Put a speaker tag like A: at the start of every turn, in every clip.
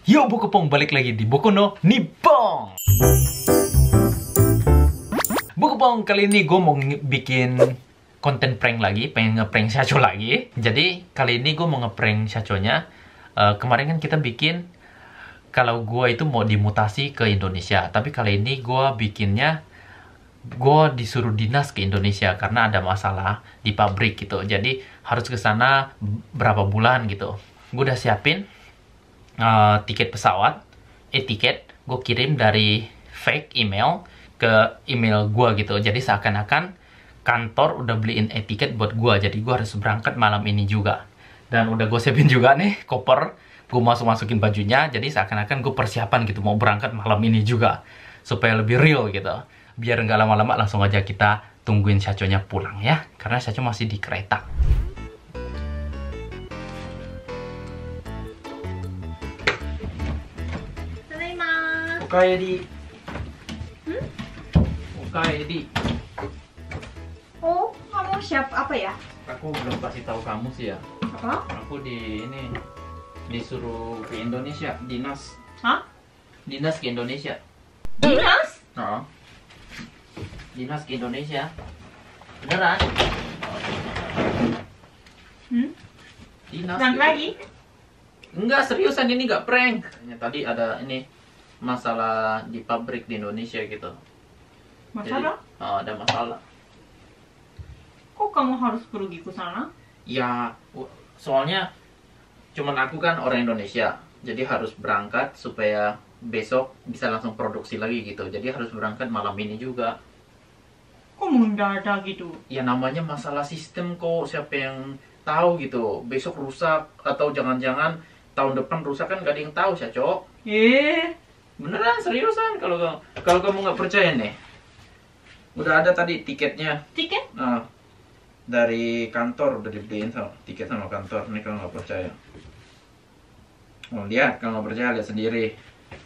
A: Yo Bukopong, balik lagi di Boku no Nippon. Bukopong, kali ini gue mau bikin konten prank lagi, pengen ngeprank Shacho lagi. Jadi kali ini gue mau ngeprank Shachonya. Kemarin kan kita bikin kalau gue itu mau dimutasi ke Indonesia, tapi kali ini gue bikinnya gue disuruh dinas ke Indonesia karena ada masalah di pabrik gitu. Jadi harus ke sana berapa bulan gitu. Gue udah siapin tiket pesawat, tiket gue kirim dari fake email ke email gue gitu. Jadi seakan-akan kantor udah beliin tiket buat gue. Jadi gue harus berangkat malam ini juga. Dan udah gue siapin juga nih koper, gue masukin bajunya. Jadi seakan-akan gue persiapan gitu mau berangkat malam ini juga supaya lebih real gitu. Biar nggak lama-lama, langsung aja kita tungguin Shachonya pulang ya, karena Shacho masih di kereta. Oke, Edi. Oke, Edi.
B: Oh, kamu siap apa ya?
A: Aku belum kasih tahu kamu sih ya.
B: Apa?
A: Aku disuruh ke Indonesia, dinas.
B: Hah?
A: Dinas ke Indonesia.
B: Dinas?
A: Oh. Dinas ke Indonesia. Beneran? Dinas.
B: Prank
A: gitu.
B: lagi?
A: Enggak, seriusan, ini nggak prank. Tadi ada ini masalah di pabrik di Indonesia gitu.
B: Masalah?
A: Jadi, ada masalah.
B: Kok kamu harus pergi ke sana?
A: Ya, soalnya cuman aku kan orang Indonesia, jadi harus berangkat supaya besok bisa langsung produksi lagi gitu. Jadi harus berangkat malam ini juga.
B: Kok mendadak gitu?
A: Ya namanya masalah sistem kok, siapa yang tahu gitu. Besok rusak atau jangan-jangan tahun depan rusak, kan gak ada yang tahu, Shacho. Beneran, seriusan. Kalau kamu nggak percaya nih, udah ada tadi tiketnya.
B: Tiket?
A: Nah, dari kantor udah dibeliin tiket sama kantor. Nih kalau nggak percaya, mau lihat. Kalau nggak percaya, lihat sendiri.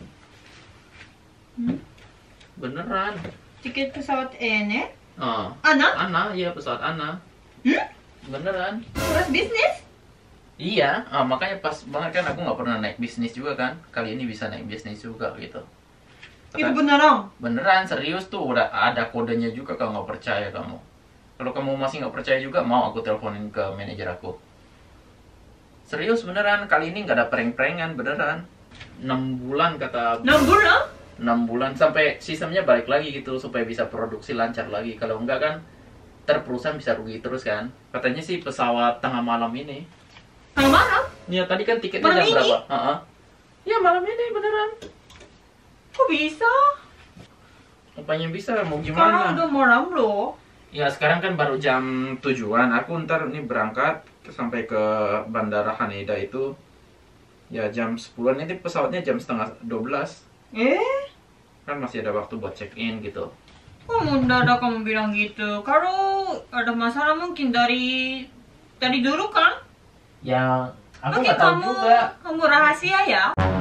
A: Beneran.
B: Tiket pesawat ENE?
A: Oh.
B: Ana?
A: Iya, pesawat Ana. Beneran.
B: Terus bisnis?
A: Iya, makanya pas banget kan, aku nggak pernah naik bisnis juga kan. Kali ini bisa naik bisnis juga gitu.
B: Itu beneran?
A: Beneran, serius tuh. Udah ada kodenya juga kalau nggak percaya kamu. Kalau kamu masih nggak percaya juga, mau aku teleponin ke manajer aku. Serius, beneran. Kali ini nggak ada prank-prankan, beneran. 6 bulan kata...
B: 6 bulan?
A: 6 bulan sampai sistemnya balik lagi gitu, supaya bisa produksi lancar lagi. Kalau enggak kan, perusahaan bisa rugi terus kan. Katanya sih pesawat tengah malam ini.
B: Tengah malam?
A: Ya tadi kan tiketnya
B: Malam
A: jam
B: ini?
A: berapa? Ya malam ini beneran.
B: Kok bisa?
A: Apanya bisa, mau
B: Sekarang
A: gimana?
B: udah malam loh.
A: Ya sekarang kan baru jam 7-an. Aku ntar ini berangkat sampai ke Bandara Haneda itu ya jam 10-an. Ini pesawatnya jam setengah 12. Kan masih ada waktu buat check in gitu.
B: Kok mendadak kamu bilang gitu? Kalau ada masalah mungkin dari dulu kan?
A: Ya aku
B: Mungkin
A: nggak tahu juga.
B: kamu rahasia ya?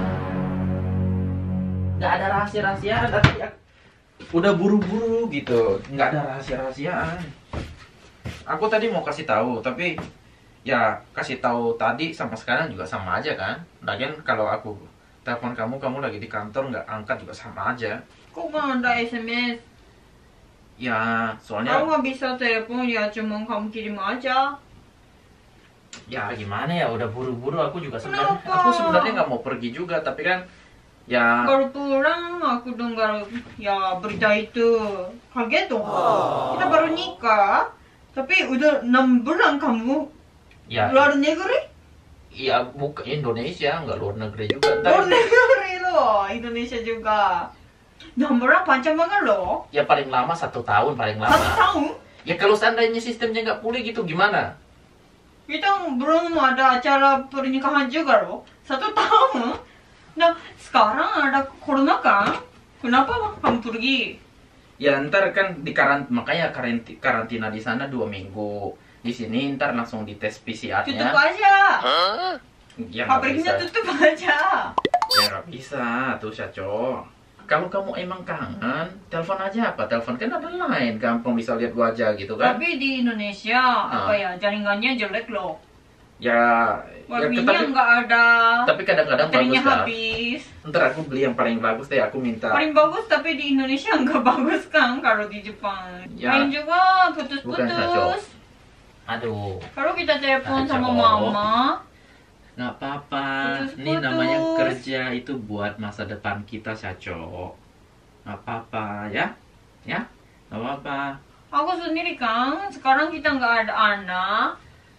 A: Nggak ada rahasia-rahasiaan. Tapi udah buru-buru gitu. Nggak ada rahasia-rahasiaan. Aku tadi mau kasih tahu, tapi ya kasih tahu tadi sama sekarang juga sama aja kan. Lagian kalau aku telepon kamu lagi di kantor, nggak angkat juga sama aja.
B: Kok nggak ada SMS?
A: Ya soalnya
B: Kamu nggak bisa telepon ya, cuma kamu kirim aja.
A: ya gimana ya, udah buru-buru. Aku juga sebenarnya
B: Kenapa?
A: nggak mau pergi juga, tapi kan ya
B: Baru pulang aku dengar ya berita itu, kaget dong. Kita baru nikah, tapi udah 6 bulan kamu
A: ya
B: luar negeri?
A: ya bukan Indonesia, nggak luar negeri juga.
B: Luar negeri loh, Indonesia juga. 6 bulan panjang banget loh.
A: Ya paling lama 1 tahun paling
B: 1
A: lama.
B: tahun?
A: Ya kalau seandainya sistemnya nggak pulih gitu gimana?
B: Kita belum ada acara pernikahan juga loh. 1 tahun? Nah, sekarang ada corona kan? Kenapa kamu pergi?
A: Ya ntar kan makanya karantina di sana 2 minggu. Di sini ntar langsung dites PCR-nya.
B: Tutup aja.
A: Ya nggak
B: Pabriknya
A: bisa.
B: tutup aja.
A: Ya nggak bisa tuh, Shacho. Kalau kamu emang kangen, telepon aja apa? Telepon kan ada lain, gampang bisa lihat wajah gitu kan.
B: Tapi di Indonesia apa ya, jaringannya jelek loh.
A: Ya,
B: Warminya nggak ada.
A: tapi kadang-kadang
B: Baterainya
A: bagus lah.
B: habis.
A: Ntar aku beli yang paling bagus deh, aku minta.
B: Paling bagus tapi di Indonesia nggak bagus kan kalau di Jepang.
A: Ya.
B: Main juga
A: Bukan, Saco.
B: putus-putus.
A: Aduh,
B: Kalau kita telepon
A: Saco.
B: sama mama,
A: nggak apa-apa. Ini
B: Putus-putus.
A: namanya kerja itu buat masa depan kita, Saco. Nggak apa-apa, ya? Ya, nggak apa-apa.
B: aku sendiri kan sekarang kita nggak ada anak.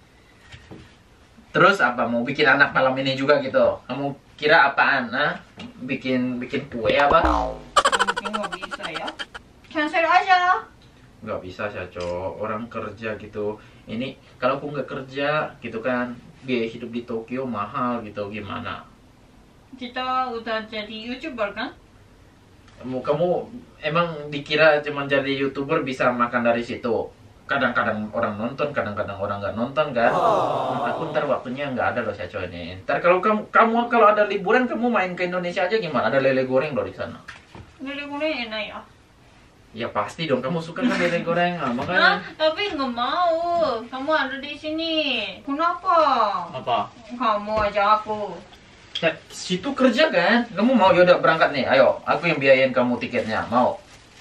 A: Terus apa, mau bikin anak malam ini juga gitu? Kamu kira apaan, ah? Bikin kue apa?
B: Mungkin nggak bisa ya. Cancel aja.
A: Nggak bisa, Saco. Orang kerja gitu. Ini, kalau aku nggak kerja gitu kan, biaya hidup di Tokyo mahal gitu, gimana?
B: Kita udah jadi YouTuber kan?
A: Kamu emang dikira cuma jadi YouTuber bisa makan dari situ? Kadang-kadang orang nonton, kadang-kadang orang nggak nonton kan? Aku ntar waktunya nggak ada loh, Saco ini. Ntar kalau kamu kalau ada liburan, kamu main ke Indonesia aja gimana? Ada lele goreng loh di sana.
B: Lele goreng enak ya.
A: Ya pasti dong, kamu suka kan lele goreng,
B: Nah,
A: makanya.
B: tapi nggak mau. Kamu ada di sini. Kenapa?
A: Apa?
B: Kamu aja aku.
A: Ya, situ kerja kan? Kamu mau? Yaudah berangkat nih, ayo. Aku yang biayain kamu tiketnya, mau?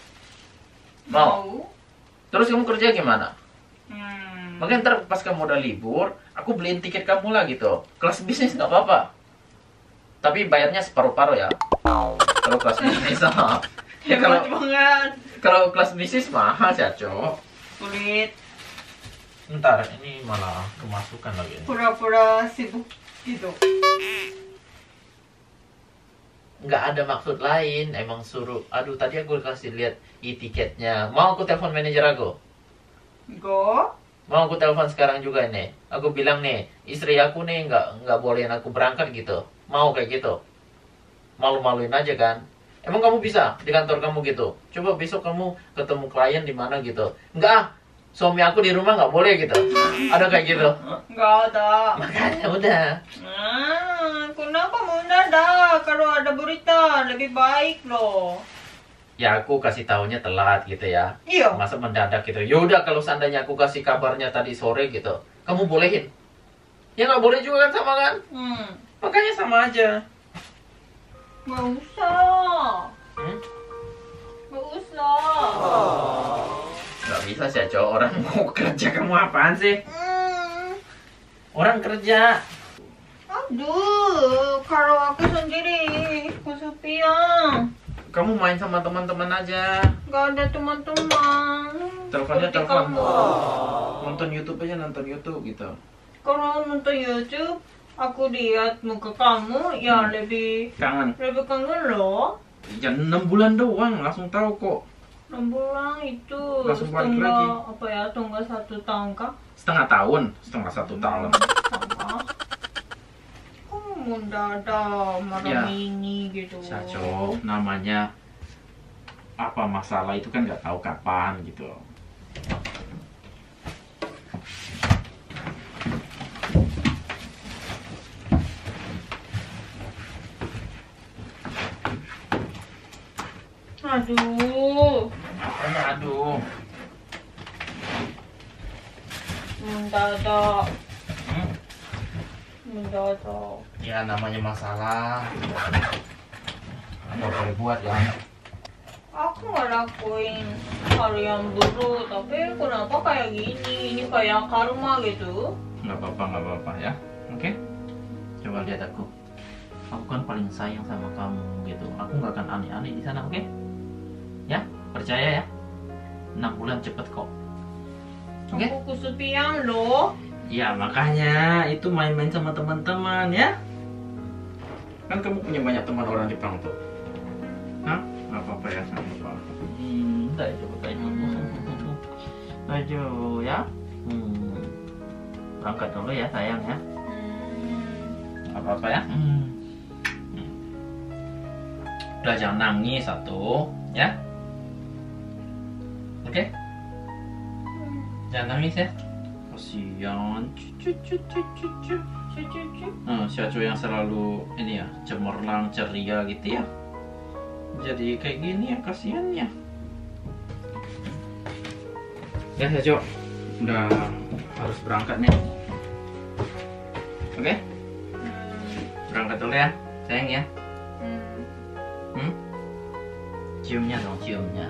A: Mau? Terus kamu kerja gimana? Makanya ntar pas kamu udah libur, aku beliin tiket kamu lah gitu. Kelas bisnis nggak apa-apa. Tapi bayarnya separuh-paruh ya. Kalau kelas bisnis sama. Ya
B: Hebat banget.
A: kalau kelas bisnis mahal ya, Cok.
B: Sulit.
A: Ntar ini malah kemasukan lagi.
B: Pura-pura sibuk gitu.
A: Nggak ada maksud lain, emang suruh. Aduh, tadi aku kasih lihat e-tiketnya. Mau aku telepon manajer aku?
B: Go.
A: Mau aku telepon sekarang juga nih. Aku bilang nih, istri aku nih nggak bolehin aku berangkat gitu. Mau kayak gitu? Malu-maluin aja kan? Emang kamu bisa di kantor kamu gitu? Coba besok kamu ketemu klien di mana gitu. Nggak, ah, suami aku di rumah nggak boleh gitu. Ada kayak gitu?
B: Nggak ada.
A: Makanya udah.
B: Kenapa mendadak? Kalau ada berita lebih baik loh.
A: Ya aku kasih taunya telat gitu ya.
B: Iya.
A: Masa mendadak gitu. Yaudah kalau seandainya aku kasih kabarnya tadi sore gitu, kamu bolehin? Ya nggak boleh juga kan, sama kan? Makanya sama aja.
B: Nggak usah. Nggak usah.
A: Nggak bisa sih, cowok. Orang mau kerja, kamu apaan sih? Orang kerja.
B: Aduh, kalau aku sendiri kesepian.
A: Kamu main sama teman-teman aja.
B: Nggak ada teman-teman.
A: Teleponnya
B: Seperti
A: telepon.
B: kamu.
A: Nonton YouTube aja, nonton YouTube gitu.
B: Kalau nonton YouTube, aku lihat muka kamu, ya lebih
A: Kangen.
B: kangen loh.
A: Ya 6 bulan doang, langsung tahu kok.
B: 6 bulan itu
A: Langsung balik
B: setengah
A: lagi.
B: apa ya, setengah 1 tahun kah?
A: Setengah tahun, setengah 1 tahun.
B: Sama. Kamu mendadak malam
A: Ya.
B: ini gitu.
A: Saco, namanya apa masalah itu kan nggak tahu kapan gitu.
B: Aduh,
A: Makanya aduh.
B: mendadak,
A: Hmm?
B: mendadak.
A: Ya namanya masalah. Nggak boleh buat ya.
B: Aku nggak lakuin hal yang buruk, tapi kenapa kayak gini? Ini kayak karma gitu.
A: Nggak apa-apa ya. Oke? Coba lihat aku. Aku kan paling sayang sama kamu gitu. Aku nggak akan aneh-aneh di sana, oke? Ya, percaya ya. 6 bulan cepet kok. Oke?
B: Aku kesepian loh.
A: Ya makanya itu main-main sama teman-teman ya. Kan kamu punya banyak teman orang Jepang tuh. Hah? Nggak apa-apa ya, nggak apa-apa. Udah coba kayak Ayo ya. Berangkat dulu ya sayang ya. Nggak apa-apa ya. Udah jangan nangis satu ya. Oke? Jangan nangis ya. Kasihan. Cucu. Syaco yang selalu ini ya, cemerlang, ceria gitu ya. Jadi kayak gini ya, kasihan ya. Ya Syaco, udah harus berangkat nih. Oke? Berangkat dulu ya, sayang ya. Ciumnya dong, ciumnya.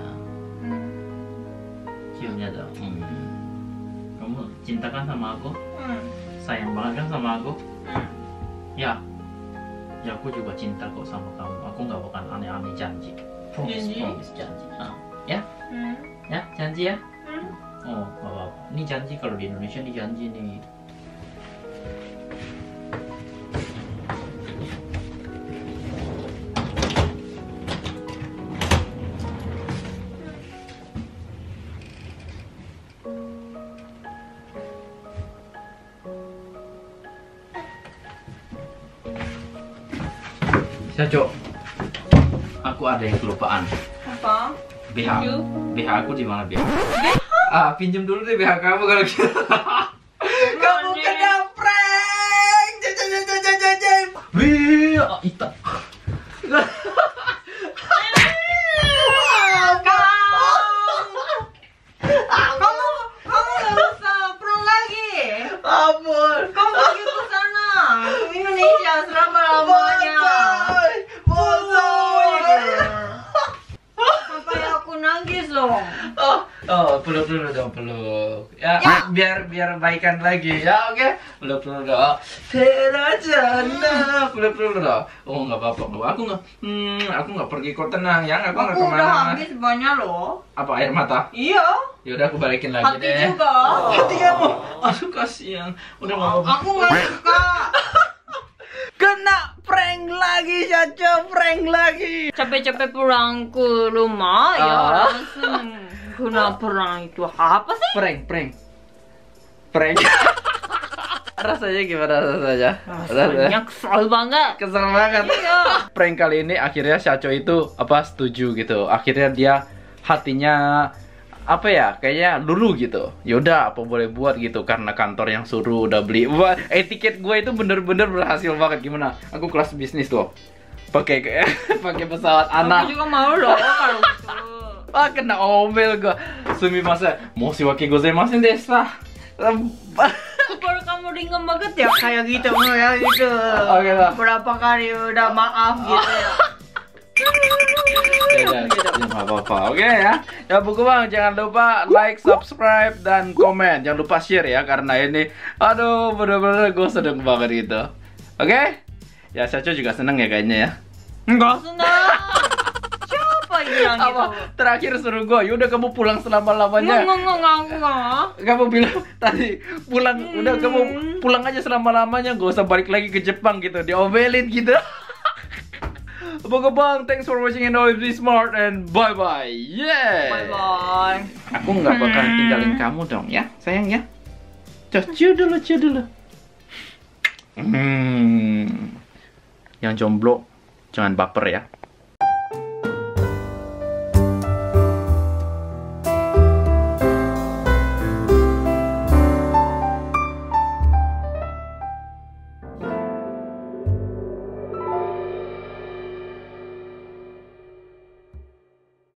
A: Ciumnya dong. Kamu cinta kan sama aku? Sayang banget kan sama aku? Ya. Ya aku juga cinta kok sama kamu. Aku nggak bakal aneh-aneh, janji. Promise, janji. Ya? Ya, janji ya? Oh, nggak apa-apa. Ini janji, kalau di Indonesia ini janji nih. Caco, aku ada yang kelupaan.
B: Apa?
A: BH. BH aku di mana BH? Pinjam dulu deh BH kamu kalau gitu. Kamu kena prank. Wih, Ita.
B: Kamu nggak usah prank lagi.
A: Ampun.
B: Kamu pergi ke sana, ke Indonesia selama-lamanya. Sampai aku nangis loh.
A: Peluk dulu dong, peluk. Ya, biar baikan lagi. Ya, oke. Peluk dulu dong. Terajana. Peluk dulu dong. Oh, nggak apa-apa. Aku nggak pergi kok, tenang ya. Aku nggak
B: Aku udah
A: kemana-mana.
B: habis banyak loh.
A: Apa, air mata?
B: Iya.
A: Yaudah, aku balikin lagi
B: Hati
A: deh.
B: juga.
A: Hati kamu. Aduh, kasihan. Udah nggak apa-apa.
B: Aku nggak suka.
A: Kena prank lagi, Caca. Prank lagi.
B: Capek-capek pulang ke rumah ya langsung kena prank itu apa sih?
A: Prank. Rasanya gimana rasanya?
B: Rasanya kesel banget.
A: Kesel banget.
B: Iya.
A: Prank kali ini akhirnya Caco itu setuju gitu. Akhirnya dia hatinya kayaknya dulu gitu. Yaudah, apa boleh buat gitu, karena kantor yang suruh udah beli. Wah, tiket gue itu bener-bener berhasil banget. Gimana? Aku kelas bisnis tuh. Pakai pesawat anak.
B: Aku juga mau loh kalau gitu.
A: Kena omel gue. Sumimasen. Moshiwake gozaimasen desu.
B: Kalau kamu ringan banget ya kayak gitu ya gitu.
A: Oke lah.
B: Berapa kali udah maaf gitu ya.
A: Ya, nggak apa-apa. Oke ya. Ya buku bang, jangan lupa like, subscribe, dan komen. Jangan lupa share ya, karena ini bener-bener gue seneng banget gitu. Oke? Ya Caco juga seneng ya kayaknya ya.
B: Enggak senang. Siapa yang bilang gitu?
A: Terakhir suruh gue, yaudah kamu pulang selama-lamanya.
B: Enggak.
A: Kamu bilang tadi pulang, udah kamu pulang aja selama-lamanya, gak usah balik lagi ke Jepang gitu. Diomelin gitu. Oke bang, thanks for watching and always be smart and bye-bye. Yeah.
B: Bye-bye.
A: Aku nggak bakal tinggalin kamu dong ya, sayang ya. Ciu dulu. Yang jomblo jangan baper ya.